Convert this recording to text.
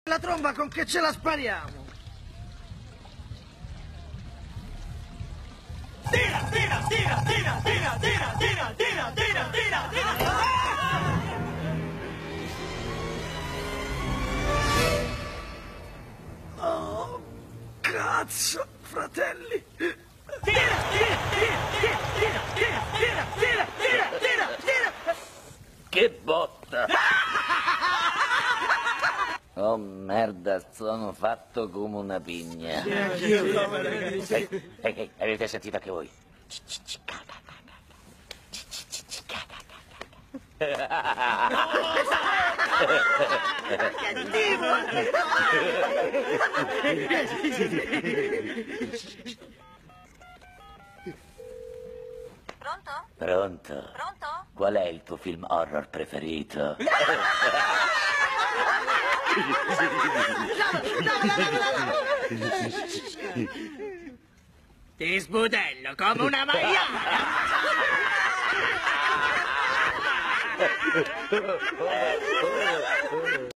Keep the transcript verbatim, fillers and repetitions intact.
La tromba con che ce la spariamo? Tira, tira, tira, tira, tira, tira, tira, tira, tira, tira, tira. Oh, cazzo, fratelli. Tira, tira, tira, tira, tira, tira, tira, tira, tira, tira, tira. Che botta! Oh merda, sono fatto come una pigna. Ehi, ehi, avete sentito anche voi? Pronto? Pronto? Pronto? Qual è il tuo film horror preferito? Ti sbudello come una maiala.